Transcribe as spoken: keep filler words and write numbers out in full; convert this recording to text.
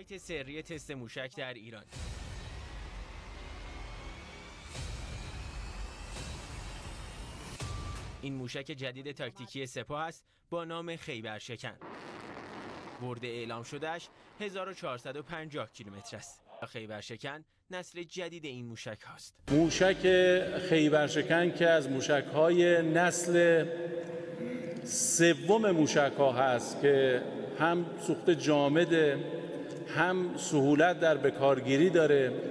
سایت سری تست موشک در ایران. این موشک جدید تاکتیکی سپاه است با نام خیبرشکن. برد اعلام شدهش هزار و چهارصد و پنجاه کیلومتر است. خیبرشکن نسل جدید این موشک هاست. موشک خیبرشکن که از موشک های نسل سوم موشک ها هست که هم سوخت جامده، هم سهولت در بکارگیری داره